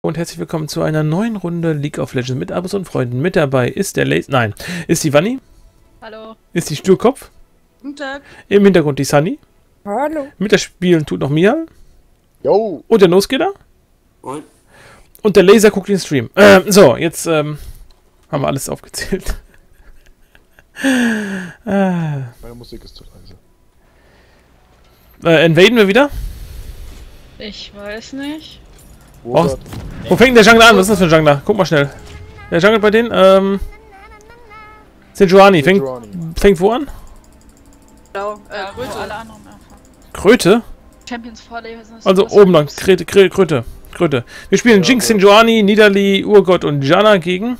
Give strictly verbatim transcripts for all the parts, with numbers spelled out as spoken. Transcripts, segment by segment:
Und herzlich willkommen zu einer neuen Runde League of Legends mit Abos und Freunden. Mit dabei ist der Lace... Nein, ist die Vanni. Hallo. Ist die Sturkopf. Guten Tag. Im Hintergrund die Sunny. Hallo. Mit das Spielen tut noch Mia. Jo. Und der Nosgetter. Und? Und der Laser guckt den Stream. Ähm, so, jetzt ähm, haben wir alles aufgezählt. ah. Meine Musik ist zu leise. Äh, invaden wir wieder? Ich weiß nicht. Wo, Oh, wo fängt der Jungler an? Was ist das für ein Jungler? Guck mal schnell. Der Jungler bei denen? Ähm. Sejuani. Fängt, fängt wo an? Blau. Äh, ja, Kröte. Alle anderen einfach. Kröte? Champions vorlesen. Also oben lang. Kröte, Kröte, Kröte. Kröte. Wir spielen ja, Jinx, ja. Sejuani, Nidalee, Urgot und Janna gegen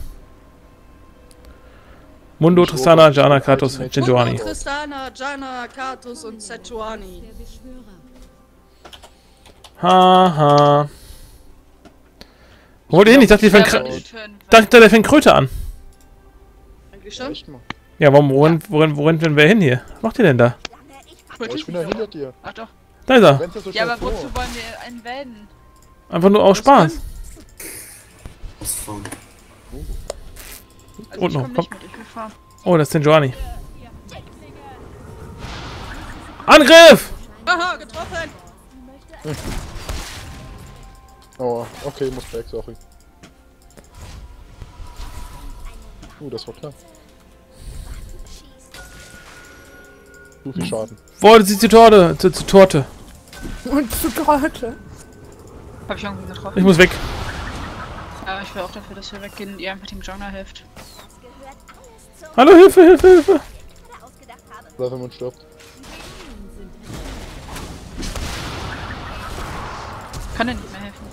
Mundo, Tristana, Janna, Kratos, Sejuani. Mundo, Tristana, Janna, Kratos und Sejuani. Haha. Wo wollt ihr hin? Ich dachte, die fängt, Ja, Kr- nicht für einen dachte, der fängt Kröte an. Eigentlich schon. Echt mal. Ja, warum, wohin, wohin, wohin, wohin wir hin hier? Was macht ihr denn da? Oh, ich bin da hinter dir. Ach doch. Da ist er. Rennst du so Ja, schnell aber vor? wozu wollen wir einen wählen? Einfach nur aus Spaß. Also Und ich noch, komm komm. nicht mit, ich will fahren. Oh, das ist Sejuani. Angriff! Haha, getroffen! Oh, okay, muss back, sorry. Uh, das war klar. Zu viel Schaden. Wollte sie zur Torte. Zur, zur Torte. Und zu Torte. Hab ich irgendwie getroffen. Ich muss weg. Ja, ich will auch dafür, dass wir weggehen und ihr einfach dem Jungler hilft. Hallo, Hilfe, Hilfe, Hilfe. Bleib, wenn man stirbt. Kann er nicht mehr helfen.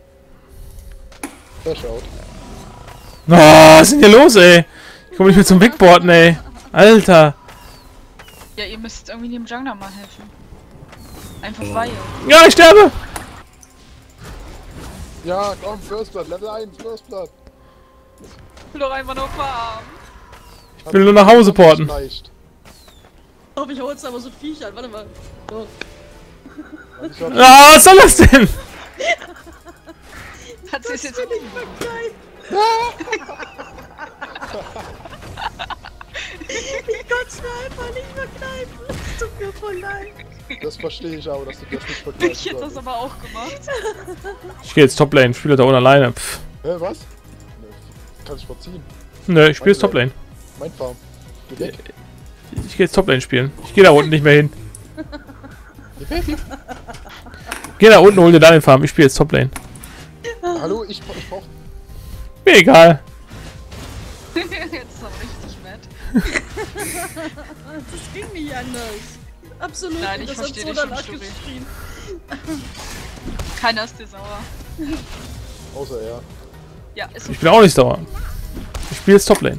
Der schaut. Oh, was ist denn hier los, ey? Ich komme nicht mehr zum Wegboarden, ey. Alter. Ja, ihr müsst irgendwie dem Jungler mal helfen. Einfach weil. Ja, ich sterbe. Ja, komm, First Blood, Level eins, First Blood. Ich will doch einfach nur farmen. Ich will nur nach Hause porten. Leicht. Ich hoffe, ich hol's aber so Viecher. Warte mal. So. Ah, was soll das denn? Hat sie es jetzt Ich bin geil. Ich konnte mir einfach nicht verkneifen. Es tut mir voll leid. Das verstehe ich aber, dass du das nicht Ich vergleichst. hätte das aber auch gemacht. Ich gehe jetzt Toplane, spiele da ohne alleine. Pff. Hä, was? Nee, kann ich verziehen. Nö, ich spiele jetzt Toplane. Mein Farm. Geh weg. Ich gehe jetzt Toplane spielen. Ich gehe da unten nicht mehr hin. Geh weg. Geh da unten, hol dir da den Farm. Ich spiele jetzt Toplane. Hallo, ich, ich brauch... Mir egal. Jetzt ist er richtig mad. Das ging nicht anders. Absolut. Nein, ich das versteh hat so dich schon, danach Stubbi. geschrien. Keiner ist dir sauer. Außer er. Ja, ist Ich bin auch nicht sauer. Ich spiele jetzt Toplane.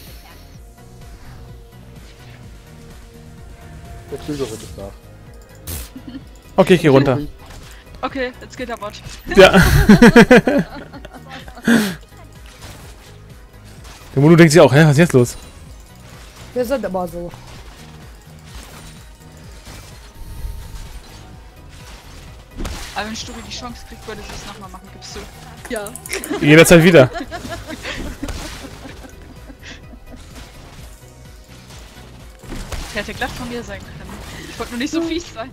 Der Klügere ist nach. Okay, ich gehe runter. okay, jetzt geht der Bot. Ja. Der Mono denkt sich auch, hä, was ist jetzt los? Wir sind immer so. Aber wenn Stubbi die Chance kriegt, würde sie es nochmal machen, gibst du. Ja. Jederzeit wieder. Der hätte glatt von mir sein können. Ich wollte nur nicht so fies sein.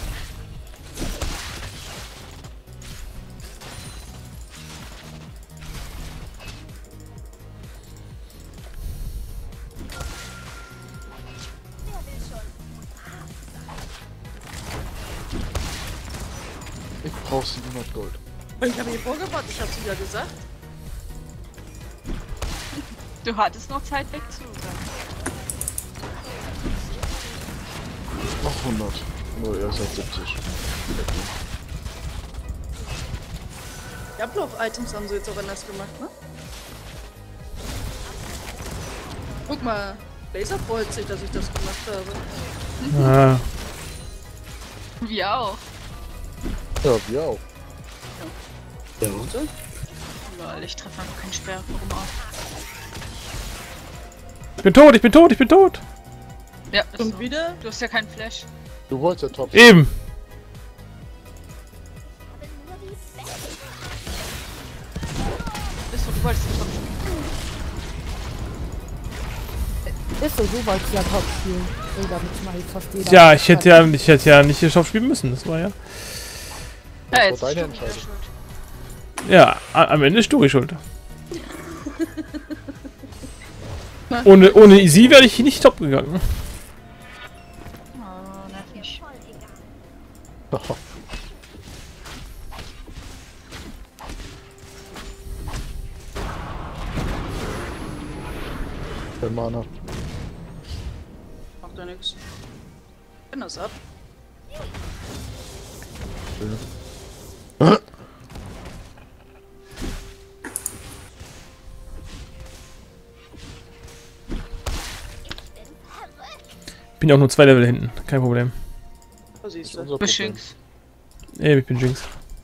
Ich brauch siebenhundert Gold. Ich habe hier vorgewartet, ich hab's wieder gesagt. Du hattest noch Zeit wegzusagen. Noch hundert. Nur er ist halt siebzig. Die Ablauf-Items haben sie jetzt auch anders gemacht, ne? Guck mal, Laser freut sich, dass ich das gemacht habe. Ah. Wir auch. Ja, wir auch. Ja, und so? Lol, ich treffe einfach keinen Speer. Warum auch? Ich bin tot, ich bin tot, ich bin tot. Ja, ist Und so. wieder? Du hast ja keinen Flash. Du wolltest ja top. Eben. Ist so, du wolltest den Top spielen. Ist so, du wolltest ja top spielen. So, damit mal fast jeder. Ja, ich hätte ja, ich hätte ja nicht Shop spielen müssen. Das war ja. Ja, Das jetzt war ist deine du wieder Entscheidung. schuld. Ja, a- am Ende ist Stori schuld. Ohne, ohne sie wäre ich nicht top gegangen. Oh, nervig. Der Mana. Macht ja nix. Bin das ab. Bin auch nur zwei Level hinten, kein Problem. Da siehst Das ist du. unser Problem. Beschwing's. Ey, ich bin Jinx.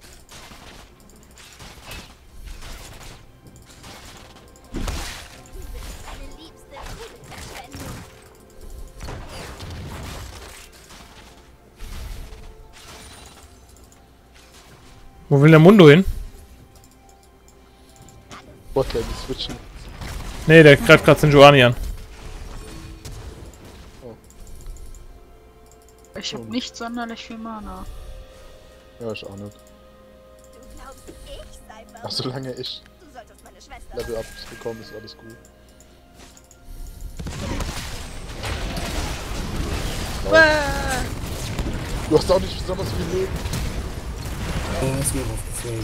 Wo will der Mundo hin? Botlane, die switchen. Ne, der greift gerade Sejuani an. Ich hab nicht sonderlich viel Mana. Ja, ich auch nicht. Ach, solange ich Level up bekomme, ist alles gut. Bäh. Du hast auch nicht besonders viel Leben. Oh, ist mir aufgefallen.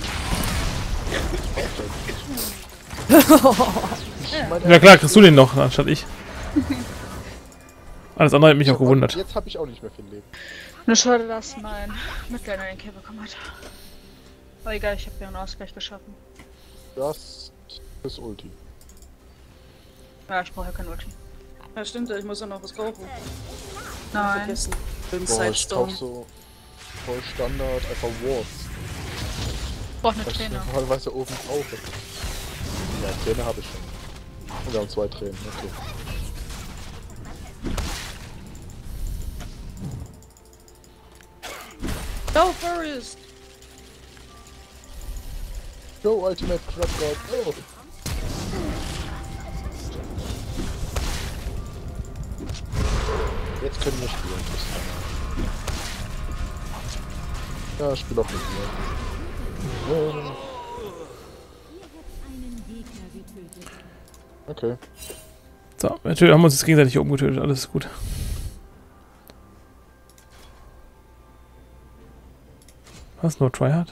Ja klar, kriegst du den noch, anstatt ich. Alles andere hat mich auch gewundert. Jetzt habe ich auch nicht mehr viel Leben. Nur schade, dass mein Mitglieder den Kill bekommen hat. Aber egal, ich habe ja einen Ausgleich geschaffen. Das ist Ulti. Ja, ich brauche ja kein Ulti. Ja, stimmt, ich muss ja noch was kaufen. Nein. Vergessen. Für den Boah, ich kauf Sidestone. so voll Standard einfach Wards. Ich brauche eine Was ich Träne. normalerweise oben brauche. Ja, Träne habe ich schon. Und wir haben zwei Tränen, okay. Go, Forest! Go, Ultimate Crab God, go! Jetzt können wir spielen. Ja, ich spiele auch mit mir. Ja. Okay. So, natürlich haben wir uns jetzt gegenseitig umgetötet, alles ist gut. Was? No Tryhard?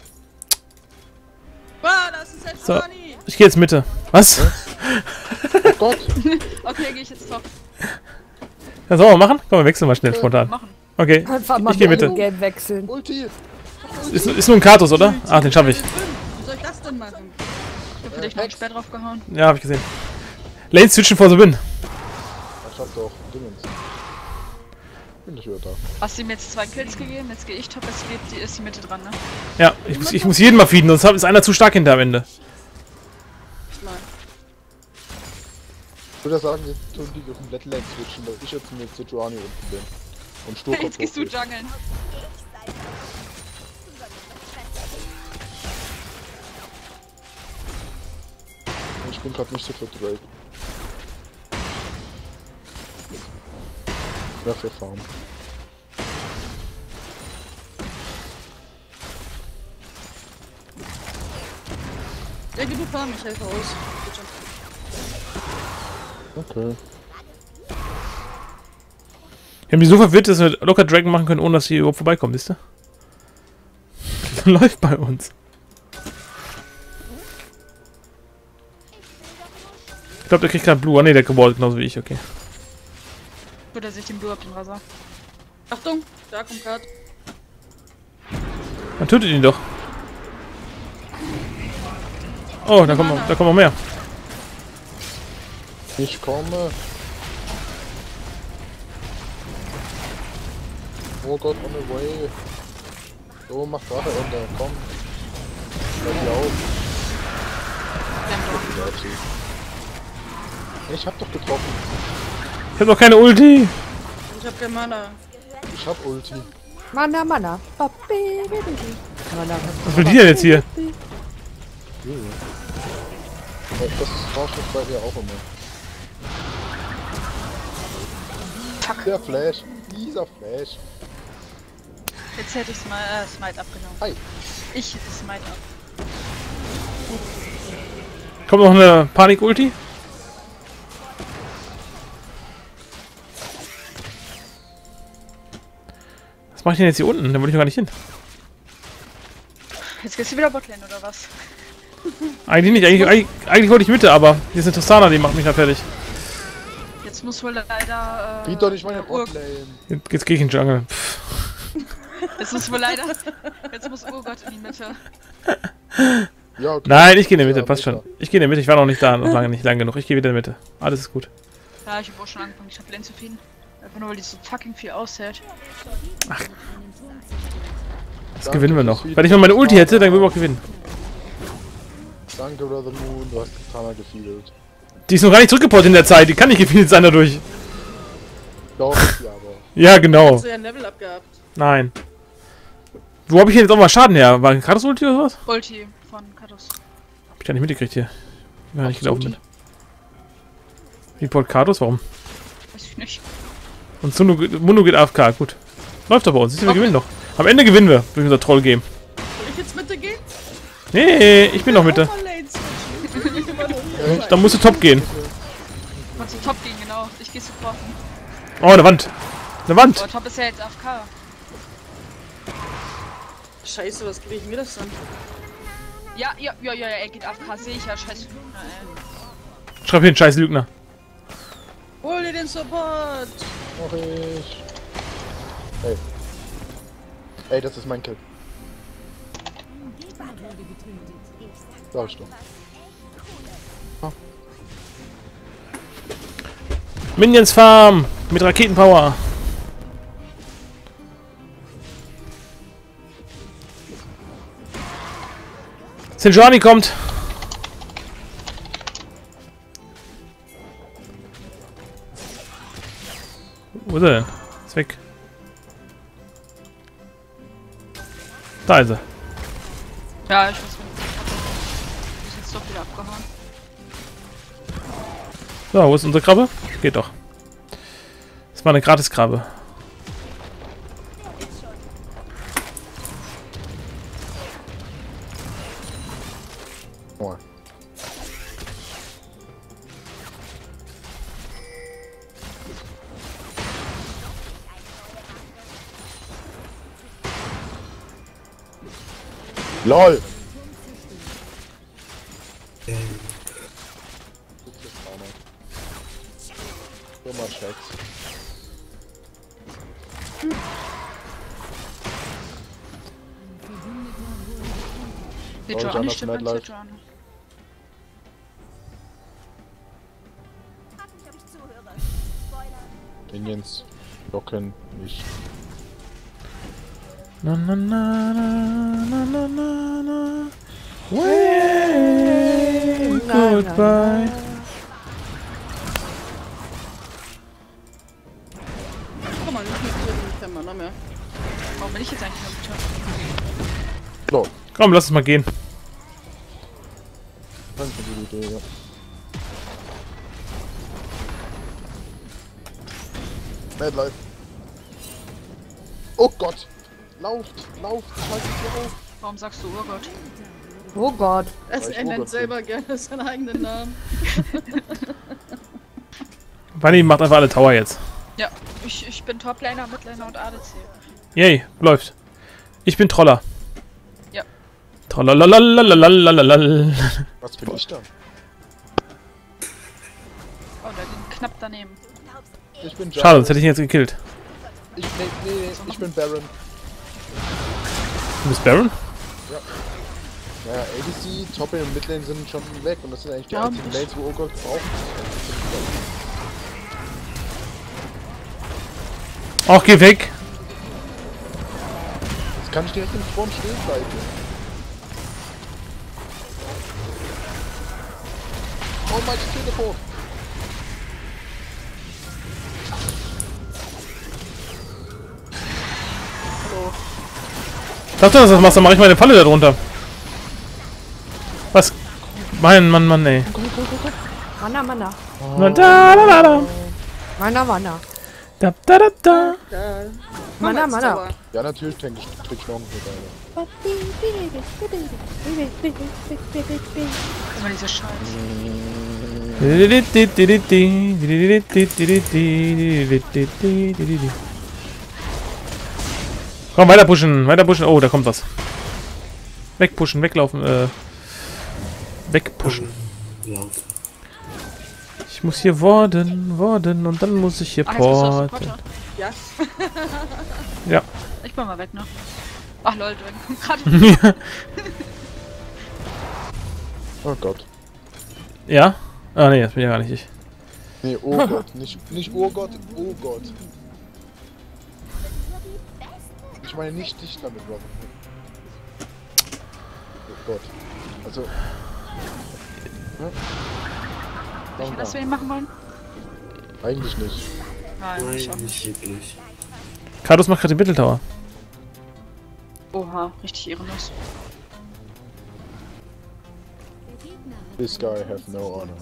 Ah, das ist jetzt So. Johnny! Ich gehe jetzt Mitte. Was? Oh Gott! Okay, gehe ich jetzt top. Ja, sollen wir machen? Komm, wir wechseln mal schnell spontan. Machen. Okay, Einfach mal ich gehe Mitte. Game wechseln. Ulti! Ist, ist nur ein Kartus, oder? Ach, den schaffe ich. Wie soll ich das denn machen? Ich hab für dich noch einen Speer drauf gehauen. Ja, hab ich gesehen. Lane switchen vor the win. Ich hab doch Dingens. Bin ich wieder da. Hast du ihm jetzt zwei Kills gegeben? Jetzt gehe ich top, jetzt geht die, ist die Mitte dran, ne? Ja, ich muss, ich muss jeden mal feeden, sonst ist einer zu stark hinter am Ende. Nein. Ich würde sagen, wir tun die komplett Lane switchen, weil ich jetzt mit Sejuani unten bin. Und Sturkopf Jetzt gehst du hochgeht. jungeln. Ich bin gerade nicht so für Drake. Ja, für Farm. Ja, geh du fahren, ich helfe aus. Geht schon. Okay. Wir haben die so verwirrt, dass wir locker Dragon machen können, ohne dass sie überhaupt vorbeikommen, siehst du? Läuft bei uns. Ich glaube, der kriegt gerade Blue. Ah, ne, der gewollt, genauso wie ich, okay. Wird er sich den Blue ab den Rasar? Achtung, da kommt grad. Dann tötet ihn doch. Oh, da kommen, noch- da kommen noch mehr. Ich komme. Oh Gott, on the way. So, mach Rache runter, komm. Bleib hier auf. Ja, zu. Ich hab doch getroffen. Ich hab noch keine Ulti. Ich hab kein Mana. Ich hab Ulti. Mana, Mana. Mana, Was will die denn jetzt hier? Das rauscht bei dir auch immer. Fuck. Der Flash. Dieser Flash. Jetzt hätte ich Smite, äh, Smite abgenommen. Hi. Ich hätte Smite ab. Kommt noch eine Panik-Ulti? Was mache ich denn jetzt hier unten? Da wollte ich noch gar nicht hin. Jetzt gehst du wieder Botlane oder was? Eigentlich nicht, eigentlich, eigentlich, eigentlich wollte ich Mitte, aber hier ist eine Tossana, die macht mich da fertig. Jetzt muss wohl leider. Äh, Biet doch nicht meine Ur Botlane. Jetzt geht's gegen den Jungle. Pff. Jetzt muss wohl leider. Jetzt muss Urgott in die Mitte. Ja, okay. Nein, ich gehe in die Mitte, Ja, passt schon. Mitte. Ich gehe in die Mitte, ich war noch nicht da, noch lange nicht lang genug. Ich gehe wieder in die Mitte. Alles ist gut. Ja, ich habe auch schon angefangen, die Top Lane zu feeden. Einfach nur, weil die so fucking viel aushält. Das Danke, gewinnen wir noch. Sweet Wenn ich noch meine Ulti hätte, dann würden wir auch gewinnen. Danke, Brother Moon, du hast Katana gefeedelt. Die ist noch gar nicht zurückgeportet in der Zeit, die kann nicht gefeedet sein dadurch. Doch, ist sie aber. Ja, genau. Hast du ja ein Level abgehabt. Nein. Wo habe ich denn jetzt auch mal Schaden her? War ein Kratos Ulti oder was? Ulti von Katos. Hab ich gar nicht mitgekriegt hier. Ja, nicht Ach, gelaufen Ulti. bin. Report Kratos, warum? Weiß ich nicht. Und Mundo, Mundo geht A F K, gut. Läuft doch bei uns, siehst du, wir gewinnen doch. Am Ende gewinnen wir durch unser Troll-Game. Soll ich jetzt Mitte gehen? Nee, ich bin noch Mitte. Auch mal Lane switchen. Ich immer nur- Dann musst du top gehen. Kannst du Top gehen, genau. Ich geh supporten. Oh, eine Wand. Eine Wand. Aber Top ist ja jetzt A F K. Scheiße, was kriege ich mir das dann? Ja, ja, ja, ja, er geht A F K, sehe ich ja. Scheiße. Na, ey. Schreib hin, scheiß Lügner. Hol dir den Support! Mach ich. Ey. Ey, das ist mein Kill. Sag ich doch. Minions Farm mit Raketenpower. Sejuani kommt. Wo ist er denn? Ist weg. Da ist er. Ja, ich weiß nicht. Die ist jetzt doch wieder abgehauen. So, wo ist unsere Krabbe? Geht doch. Das war eine Gratis-Krabbe. Oh. LOL! Dummer Schatz. Die Oh, Johnny Jana stimmt Mad mit Life. Johnny. Minions locken nicht. Na na na na na na na na. Wave goodbye. Guck mal, nicht mit dir, kein Mana mehr. Warum bin ich jetzt eigentlich noch mit LOL. Komm, lass uns mal gehen. Danke für die Idee, ja. Mad Life. Oh Gott! Lauft! Lauft! Schaltet sie auf! Warum sagst du Urgott? Oh Gott. Also, Weil ich er nennt Urgott selber gerne seinen eigenen Namen. Bunny macht einfach alle Tower jetzt. Ja, ich, ich bin Toplaner, Midlaner und A D C. Yay, läuft. Ich bin Troller. Ja. Trollalalalalalalal. Was bin ich da? Oh, da ging knapp daneben. Ich bin Schade, sonst hätte ich ihn jetzt gekillt. Ich, nee, nee, nee, ich bin Baron. Du bist Baron? Ja, A D C, Top Lane und Mid Lane sind schon weg und das sind eigentlich die Ja, einzigen ich- Lanes, wo Urgot braucht. Ach, geh weg. Jetzt kann ich direkt im Spawn stehen bleiben. Oh mein Telefon! Sag doch, dass du das machst, dann mach ich meine Falle da drunter. Was? Mann, Mann, Mann, ey. Mana, Mana. Na, da, da, da, da. Mana, Mana. Da, da, da, da. Da. Mana, Mama, Mana. Ja, natürlich denke ich, krieg ich noch einen Alter. Immer diese Scheiße. Komm, weiter pushen, weiter pushen. Oh, da kommt was. Wegpushen, weglaufen, äh. Wegpushen. Laut. Ich muss hier warden, warden und dann muss ich hier Ach, jetzt bist du auch porten. Supporter. Ja. Ja. Ich bin mal weg, ne? Ach lol, du kommt gerade. Oh Gott. Ja? Ah ne, das bin ja gar nicht ich. Nee, oh Gott. Nicht, nicht oh Gott, oh Gott. Ich meine nicht dich damit, Robin. Oh Gott. Also... Ne? Welchen, was wir ihn machen wollen? Eigentlich nicht. Nein, ich auch Nein, nicht. nicht wirklich. Kratos macht gerade den Mitteltower. Oha, richtig ehrenlos. This guy have no honor.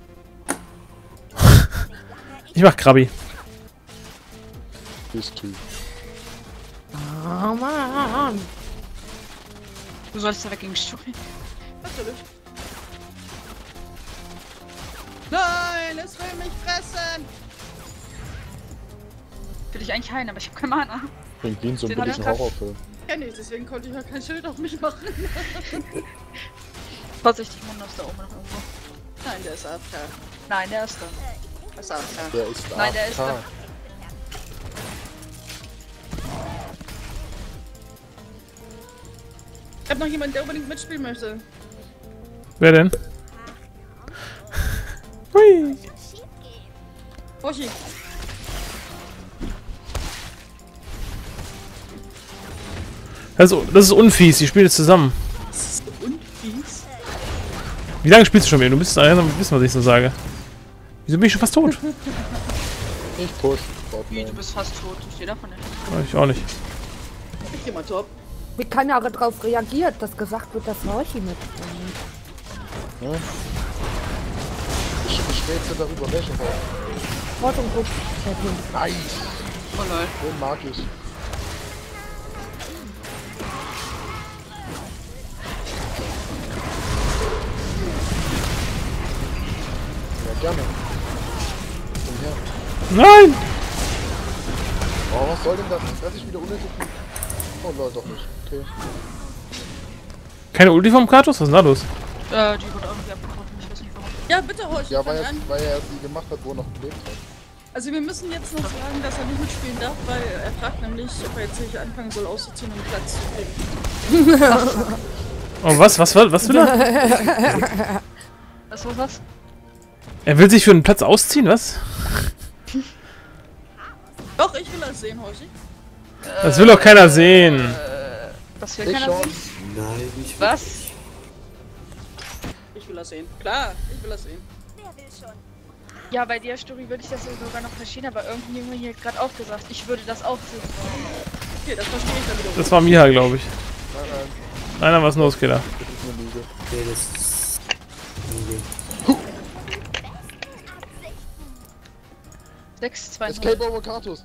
Ich mach Krabi. This too. Oh Mann. Du sollst da weg gegen Sturi. Natürlich. Nein, es will mich fressen! Will ich eigentlich heilen, aber ich hab keine Mana. Klingt wie in so einem Den hat billigen er- Horrorfilm. Kenn ich, deswegen konnte ich ja kein Schild auf mich machen. Vorsichtig, Mundo ist da oben noch irgendwo. Nein, der ist A F K. Nein, der ist da. Der ist A F K. Der ist Nein, der ist A F K. da. Ich hab noch jemanden, der unbedingt mitspielen möchte. Wer denn? Hui. Hoshi. Also, das ist unfies, die spielen jetzt zusammen. Und fies. Wie lange spielst du schon mit ihm? Du müsstest eigentlich wissen, was ich so sage. Wieso bin ich schon fast tot? Ich push. Wie, du bist fast tot. Ich stehe davon nicht. Oh, ich auch nicht. Ich geh mal top. Wie keiner darauf reagiert, dass gesagt wird, dass Hoshi mitbringt. Ne? Ich, ich rätsel darüber, welchen Horror. Wort und Guck. Nice! Oh lol. Den mag ich. Ja, gerne. Komm her. Nein! Oh, was soll denn das? Dass ich wieder unnötig bin. Oh Leute, doch nicht. Okay. Keine Ulti vom Kratos? Was ist denn da los? Äh, die wurde irgendwie abgebrochen. Ich weiß nicht warum. Ja, bitte Hoshi, Ja, fang weil er, an. weil er sie gemacht hat, wo er noch gelebt hat. Also wir müssen jetzt noch sagen, dass er nicht mitspielen darf, weil er fragt nämlich, ob er jetzt nicht anfangen soll auszuziehen, um Platz zu kriegen. Oh, was? Was, was, was will er? Was war das? Er will sich für einen Platz ausziehen, was? Doch, ich will das sehen, Hoshi. Das will doch keiner sehen. Das will Ich keiner schon. sehen? Nein, nicht Was? wirklich. Ich will das sehen. Klar, ich will das sehen. Ja, bei der Story würde ich das sogar noch verstehen, aber irgendein Junge hier hat gerade auch gesagt, ich würde das auch sehen. Okay, das verstehe ich dann wiederum. Das war Miha, glaube ich. Nein, nein, Nein, nein, was ist denn los, Killer? das ist eine Lüge. Nee, das ist... Okay. sechs, zwei, Escape over Kratos.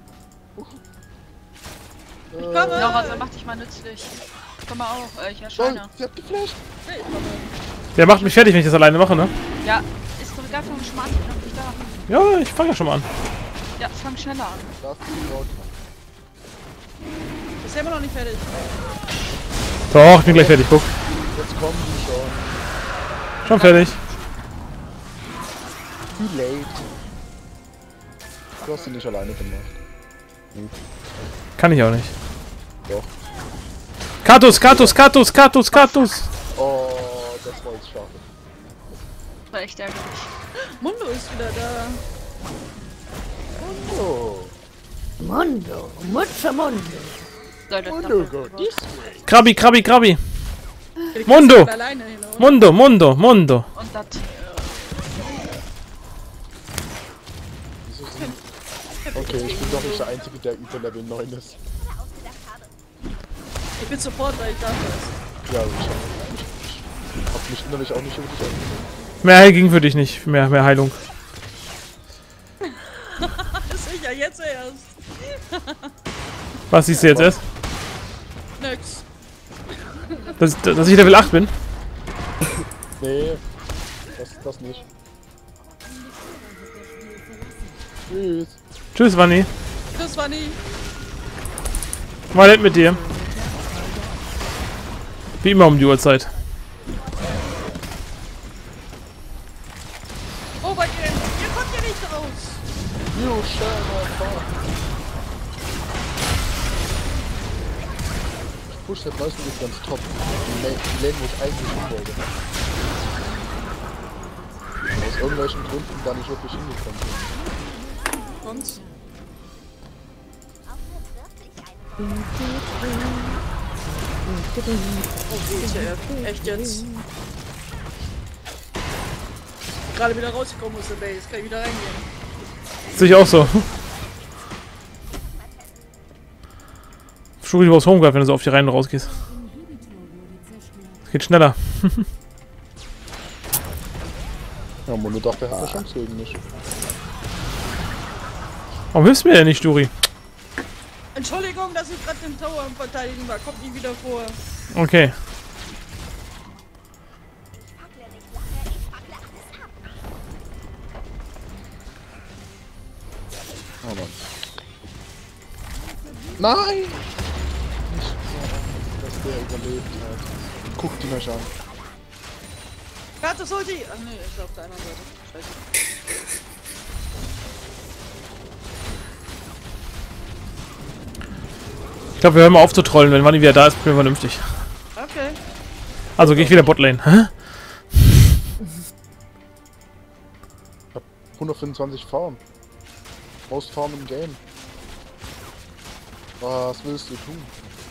Ich komme! Laura, so mach dich mal nützlich. Komm mal auf, äh, ich Nein, erscheine. sie hat geflasht. Hey, ich komme. Der macht mich fertig, wenn ich das alleine mache, ne? Ja, ist doch gar kein Schmarrn, ich bin noch nicht da. Ja, ich fange ja schon mal an. Ja, fang schneller an. Da ist die Braut. Ist ja immer noch nicht fertig. Doch, ich bin gleich fertig, guck. Jetzt kommen die schon. Schon fertig. Too late. Du hast sie nicht alleine gemacht. Kann ich auch nicht. Doch. Kratos, Kratos, Kratos, Kratos, Kratos! Oh, das war jetzt schade. War echt ärgerlich. Mundo ist wieder da. Oh. Mundo, Mutsche Mundo. Leute, Mundo, go das this way. Krabi, Krabi, Krabi! Ich Mundo! bin alleine hin, oder? Mundo, Mundo, Mundo! Und das. Wieso sind... Okay, ich bin doch nicht der Einzige, der über Level neun ist. Ich bin Support, weil ich darf das. Ja, ich Hab mich innerlich auch nicht wirklich angefangen. Mehr Heil ging für dich nicht. Mehr, mehr Heilung. Sicher, jetzt erst. Was siehst du jetzt erst? Nix. Dass, dass ich Level acht bin? Nee, das, das nicht. Tschüss. Tschüss, Wanni. Das war nie. War nett mit dir. Wie immer um die Uhrzeit. Oh, bei dir. Ihr kommt hier nicht raus. You shall not fall. Push-Set meistens ist ganz top. Die Lane, die Lane, wo ich eigentlich hin wollte. Aus irgendwelchen Gründen da nicht wirklich hingekommen bin. Kommt's. Oh, gut, ja. Echt jetzt. Gerade wieder rausgekommen aus der Base. Kann ich wieder reingehen. Sehe ich auch so. Schuri, du brauchst Homegrind, wenn du so auf die Reihen rausgehst. Das geht schneller. Ja, Mono dachte, er hat eine Chance gegen mich. Warum hilfst du mir denn nicht, Sturi? Entschuldigung, dass ich gerade den Tower am Verteidigen war. Kommt nie wieder vor. Okay. Oh Mann. Nein! Nicht, dass der überlebt hat. Guck die mich an. Warte, Sulti! Ach nee, ist auf der anderen Seite. Scheiße. Ich glaube, wir hören mal auf zu trollen. Wenn Wanni wieder da ist, spielen wir vernünftig. Okay. Also gehe ich wieder Botlane. Hä? Ich hab hundertfünfundzwanzig Farm. Most Farm im Game. Was willst du tun?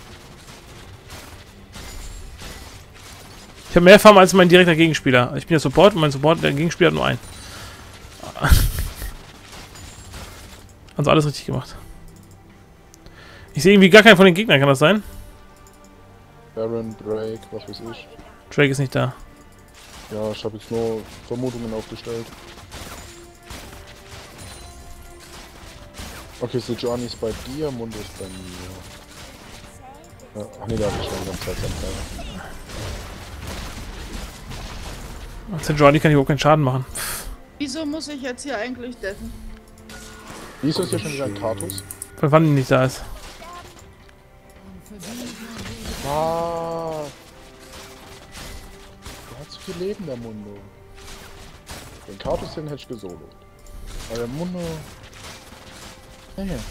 Ich habe mehr Farm als mein direkter Gegenspieler. Ich bin ja Support und mein Support, der Gegenspieler hat nur einen. Also alles richtig gemacht. Ich sehe irgendwie gar keinen von den Gegnern, kann das sein? Baron, Drake, was weiß ich. Drake ist nicht da. Ja, ich habe jetzt nur Vermutungen aufgestellt. Okay, Sejuani ist bei dir, Mundo ist bei mir. Ja, ach nee, da hab ich schon die ganze Zeit sein Sejuani kann überhaupt keinen Schaden machen. Wieso muss ich jetzt hier eigentlich deffen? Wieso ist hier schon wieder ein Kartus? Weil Wanni nicht da ist. Ah. Der hat zu viel Leben, der Mundo. Den Kartus, den hätte ich gesolo. Aber der Mundo... Ja, ja.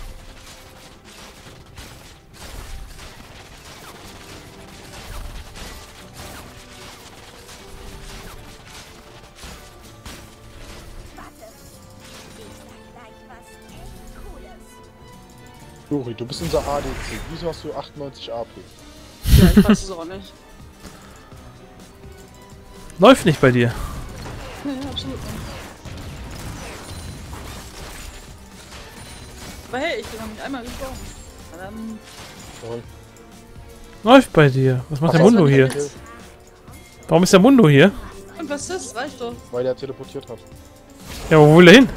Juri, du bist unser A D C. Wieso hast du achtundneunzig A P? Ja, ich weiß es auch nicht. Läuft nicht bei dir. Nee, absolut nicht. Aber hey, ich bin noch nicht einmal gestorben. Ähm, Toll. Läuft bei dir. Was macht Ach, der was Mundo denn hier? der- Warum ist der Mundo hier? und was ist das? Reicht doch. Weil der teleportiert hat. Ja, wo will er hin?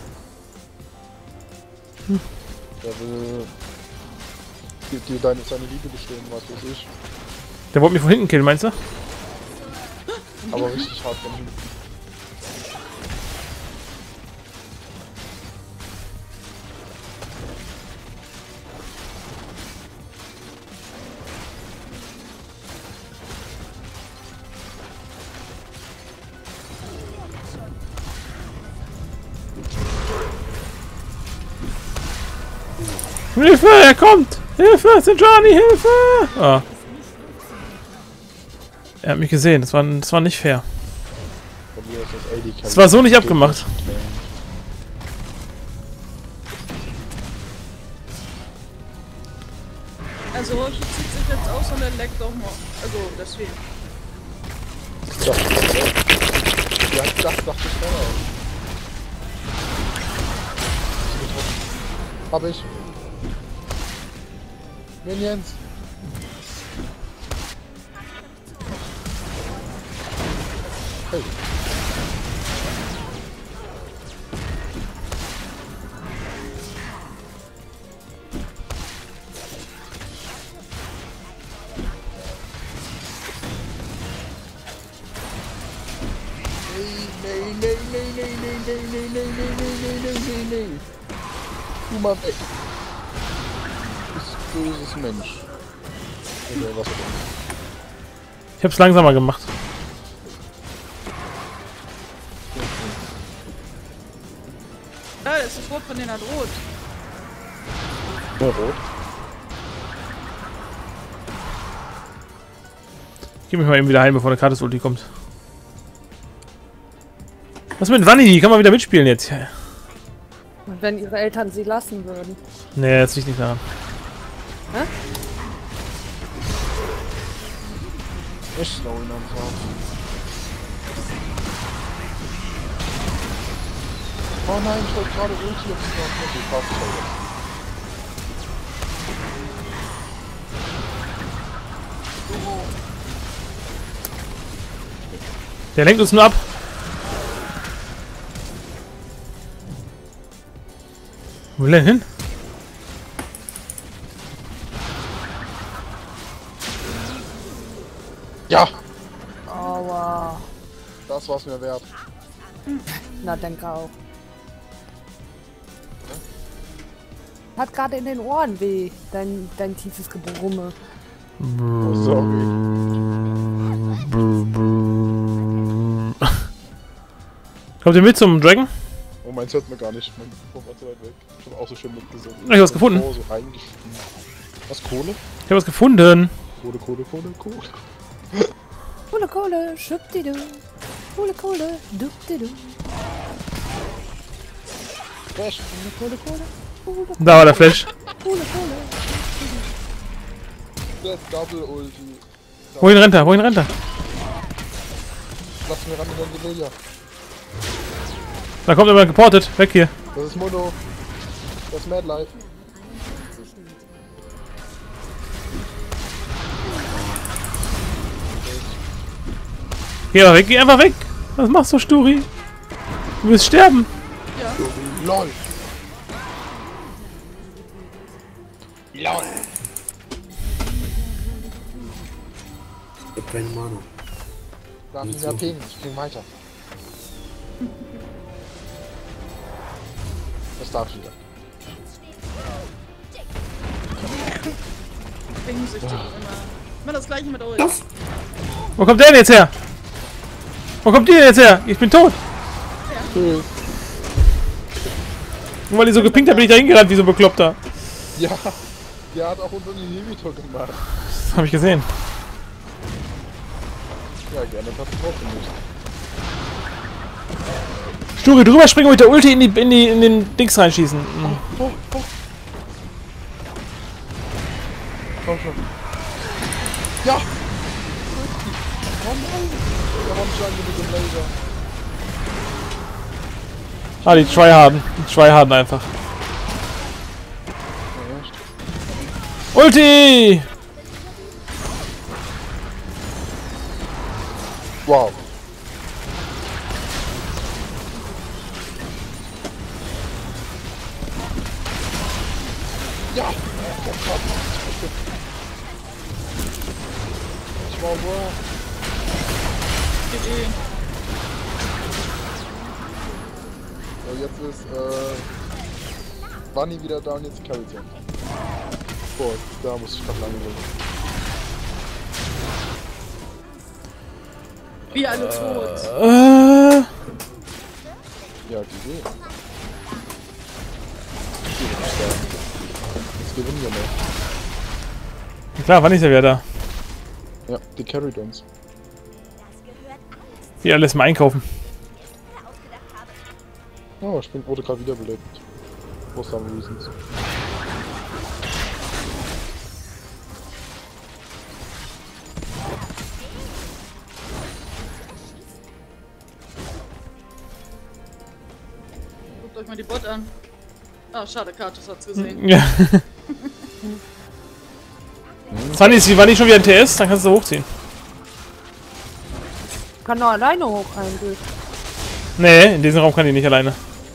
Der will... dir- dir deine, seine Liebe bestehen, was weiß ich. Der wollte mich von hinten killen, meinst du? Aber richtig hart von hinten. Hilfe, er kommt! Hilfe, Sejuani, Hilfe! Ah. Er hat mich gesehen, das war, das war nicht fair. Von mir ist das A D Carry. Das war so nicht abgemacht. Also Roshi zieht sich jetzt aus und er leckt auch noch. Also deswegen. Ja, ja, ich dachte, dachte ich schneller. Hab ich. Minions. Hey. Nee, nee, nee, nee, nee, nee, nee, nee, nee, nee, nee, nee, nee, nee. Tu mal weg. Du bist böses Mensch. Oder was auch immer. Ich hab's langsamer gemacht. Ja, das ist rot von denen hat rot. Ja, rot. Ich geh mich mal eben wieder heim, bevor der Kratos Ulti kommt. Was mit Vanni? Kann man wieder mitspielen jetzt? Und wenn ihre Eltern sie lassen würden. Nee, jetzt liegt nicht daran. Hä? Ich slow ihn einfach. Oh nein, ich wollte gerade Ulti jetzt noch mit dem Fahrzeuge. Der lenkt uns nur ab. Wo will er hin? Ja, Aua. das war's mir wert. Na, denke auch. Hat gerade in den Ohren weh, dein, dein tiefes Gebrumme. Oh, sorry. Kommt ihr mit zum Dragon? Oh, meins hört mir gar nicht. Mein Mikrofon war zu weit weg. Ich hab auch so schön mitgesungen. Ich hab was gefunden. Oh, so reingeschrieben. Was, Kohle? Ich hab was gefunden. Kohle, Kohle, Kohle, Kohle. Kohle, Kohle, schubdidu. Kohle, Kohle, dubdidu. Flash. Kohle, Kohle, Kohle, Da war der Flash. Kohle, Kohle. Der Double Ulti. Wohin rennt er? Wohin rennt er? Lass mir ran in den Guerilla. Da kommt jemand geportet. Weg hier. Das ist Mono. Das ist Mad Life. Geh einfach weg. Geh einfach weg. Was machst du, Sturi? Du wirst sterben. LOL. LOL. Ich hab keine Mana. Darf ich ja pingen. Ich ping weiter. Das darf ich wieder. Schwingsüchtig immer. Immer das gleiche mit euch. Wo kommt der denn jetzt her? Wo kommt die denn jetzt her? Ich bin tot. Tschüss. Nur weil ich so gepinkt habe, bin ich da hingerannt wie so ein Bekloppter. Ja, der hat auch unseren Inhibitor gemacht. Das habe ich gesehen. Ja, gerne, das hast du trotzdem nicht. Sturi, drüber springen und mit der Ulti in, die, in, die, in den Dings reinschießen. Mhm. Oh, oh. Komm schon. Ja! Oh nein! Der Raumschlag mit dem Laser. Ah, die Tryharden. Die Tryharden einfach. Ja, echt. Ulti! Wow. Ja! Oh Gott. Ich war wow. G G. So, jetzt ist äh, Bunny wieder da und jetzt Carry Zone. Boah, da muss ich gerade lange weg. Wir alle tot. Äh, Ja, die Idee. Jetzt gewinnen wir noch. klar, wann ist er wieder da? Ja, die carried uns. Die alles mal einkaufen. Oh, ich bin, wurde gerade wiederbelebt. For some reasons. Guckt euch mal die Bot an. Ah, schade, Kratos hat's gesehen. Ja. Sunny, ist die- war nicht schon wieder ein T S? Dann kannst du hochziehen. kann nur alleine hoch eigentlich. Nee, in diesem Raum kann ich nicht alleine.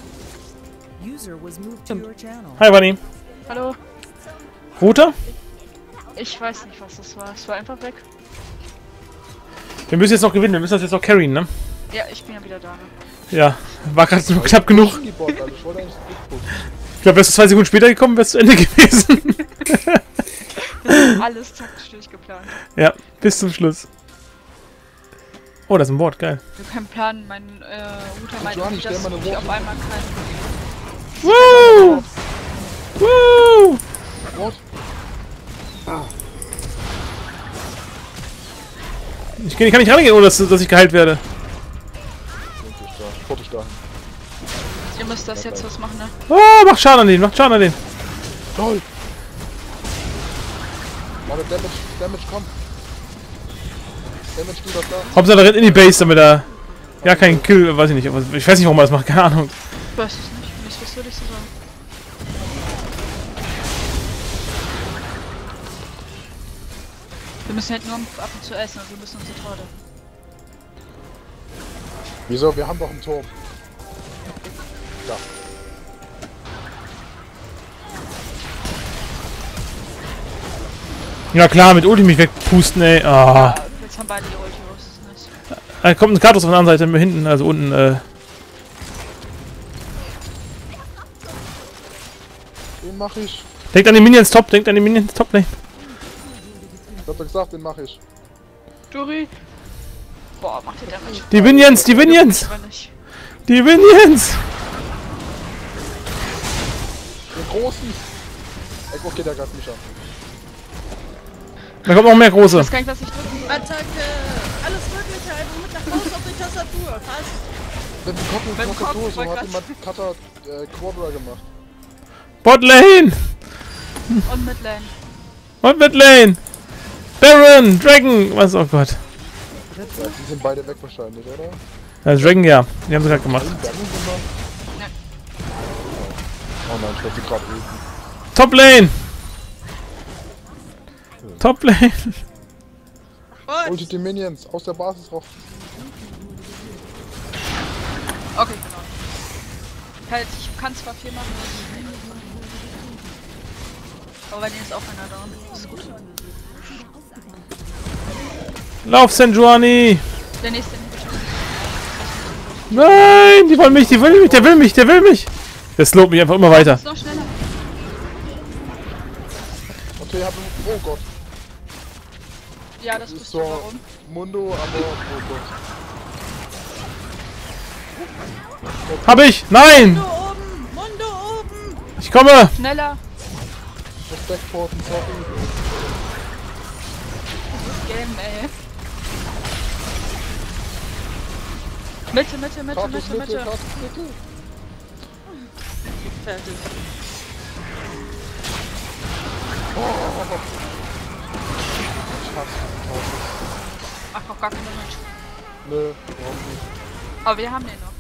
Hi, Bunny. Hallo? Router? Ich weiß nicht, was das war. Es war einfach weg. Wir müssen jetzt noch gewinnen, wir müssen das jetzt noch carryen, ne? Ja, ich bin ja wieder da. Ne? Ja, war gerade nur knapp genug. Die Bot, Alter. Ich wollte eigentlich das pushen. Ich glaube, wärst du zwei Sekunden später gekommen, wärst du zu Ende gewesen. Das ist alles taktisch durchgeplant. Ja, bis zum Schluss. Oh, das ist ein Board, geil. Wir können planen, mein äh, Router meint, Johnny, dass stell mal eine ich auf Wurf. einmal kein... Woo! Woo! What? Ich kann, ich kann nicht rangehen, ohne dass, dass ich geheilt werde. Bin ich da. Fort ich da. Ihr müsst das jetzt was machen, ne? Oh, macht Schaden an den, macht Schaden an den. Toll! Warte, Damage, Damage, komm! Damage, du das da? Hauptsache er rennt in die Base, damit er... Ja, kein Kill, weiß ich nicht. Aber ich weiß nicht, warum er das macht, keine Ahnung. Ich weiß es nicht. Nicht, was würde ich so sagen. Wir müssen halt nur ab und zu essen, also wir müssen unsere Torte. Wieso? Wir haben doch einen Turm. Da. Ja klar, mit Ulti mich wegpusten, ey. Ah. Ja, jetzt haben beide die Ulti, was ist das? Da kommt ein Kartus von der anderen Seite, hinten, also unten, äh... Den mach ich. Denkt an die Minions top, denkt an die Minions top, ne? Ich hab doch gesagt, den mach ich. Duri! Boah, macht der Damage. Die Minions, die Minions! Aber nicht. Die Minions! Den großen! Ey, okay, der greift mich an. Da kommt noch mehr Ich große. weiß gar nicht, was ich drücken soll. Attacke! Alles Mögliche, einfach mit nach Hause auf die Tastatur. Fast. Mit dem Kopf Mit dem und Tastatur, Kopf, so ich hat wollt jemand Cutter äh, Quadra gemacht. Botlane! Und Midlane. Und Midlane! Baron! Dragon! Was? Oh Gott. Ja, die sind beide weg wahrscheinlich, oder? Ja, Dragon, ja. Die haben sie gerade gemacht. Bergen sind wir? Ja. Oh nein, ich wollte gerade rufen. Top Lane! Top Lane! Ulti die Minions aus der Basis rauf. Okay, genau. Halt, ich kann zwar viel machen, aber bei denen ist auch einer down. Das ist gut. Lauf, Senjuani! Der nächste nicht. Nein! Die wollen mich, die will mich, der will mich, der will mich! Der slowt mich einfach immer weiter. Ist noch schneller. Okay, hab oh Gott. Ja, das Das bist ist du so warum. Mundo, aber oh Gott. Hab ich! Nein! Mundo oben! Mundo oben! Ich komme! Schneller! Respektporten, sorry. Game, ey. Mitte, Mitte, Mitte, Kartus Mitte, Mitte, Mitte. Kartus Mitte. Fertig. Ich hasse Kartus. Ach, noch gar keine Mensch. Nö, überhaupt nicht. Aber wir haben den noch.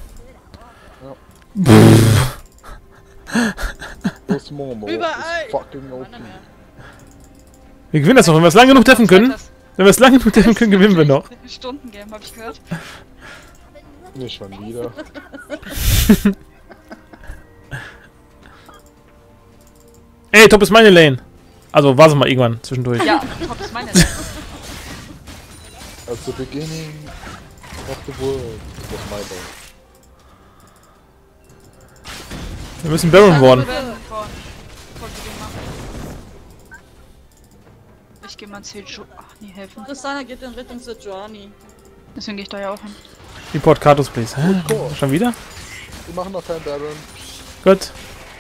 Das Momo Überall. ist fucking O P. Wir gewinnen das noch, wenn wir es lang genug treffen können. Wenn wir es lang genug treffen können, gewinnen wir noch. Stundengame, hab ich gehört. Nicht schon wieder. Ey, Top ist meine Lane. Also war es mal irgendwann zwischendurch. Ja, top ist meine. At the beginning of the world, it was my day. Wir müssen Baron worden. Ich geh mal C J. Ach, nie helfen. Tristana geht in Richtung Sejuani. Deswegen geh ich da ja auch hin. Report Kartus, please. Hä? Cool. Schon wieder? Wir machen noch keinen Baron. Gut.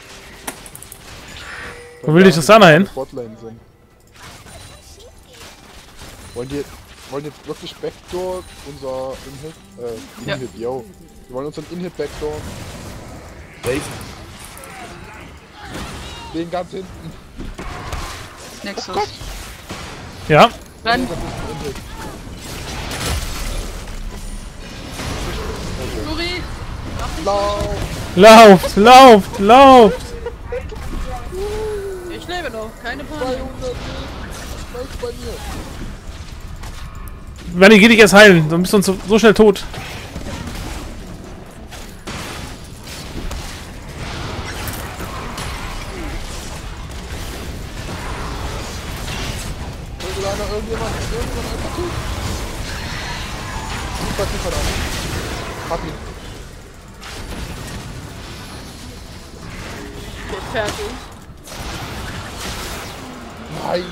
Wo will die Tristana hin? Botlane sind. Wollen die wollen jetzt wirklich Backdoor unser Inhib? Äh, Ja. Inhib, yo. Wir wollen unseren Inhib Backdoor. Welchen? Den ganz hinten. Nexus. Ja. Renn. Das ist ein Inhib. Juri. Lauf! Lauft, lauft, lauft. Ich lebe noch, keine Panik. zweihundert Leben! Bleib bei mir! Manni, geh dich erst heilen, dann bist du uns so, so schnell tot. Irgendeiner, irgendjemand, irgendjemand einfach tut. Super, super, da. Hab ihn. Okay, fertig. Nein.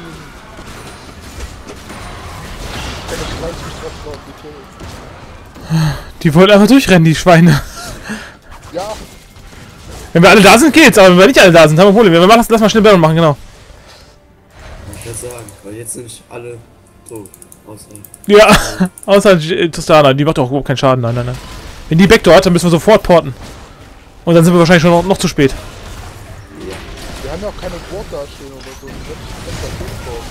Der schreit mich drauf drauf, die Kills. Die wollen einfach durchrennen, die Schweine. Ja, Wenn wir alle da sind, geht's, aber wenn wir nicht alle da sind, haben wir Probleme. Wir machen, lass mal schnell Baron machen, genau. Ich kann sagen, weil jetzt sind nicht alle tot. Außer. Ja, außer J- Tristana, die macht auch überhaupt keinen Schaden, nein, nein, nein. Wenn die Backdoor hat, dann müssen wir sofort porten. Und dann sind wir wahrscheinlich schon noch, noch zu spät. wir haben ja auch keine Ward da stehen oder so. Die wird besser durchbauen.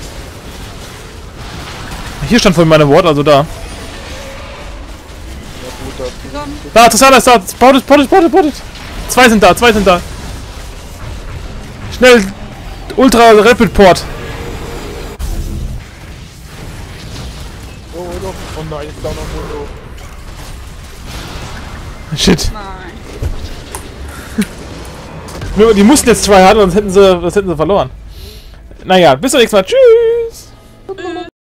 Hier stand vorhin meine Ward, also da. Ja gut, da Komm. Da, Tristana ist da, portet, portet, portet, portet. Zwei sind da, zwei sind da. Schnell, Ultra Rapid Port. Oh, oh, oh nein, jetzt da noch Mundo. Shit. Nein. Die mussten jetzt zwei haben, sonst hätten sie, das hätten sie verloren. Naja, bis zum nächsten Mal. Tschüss.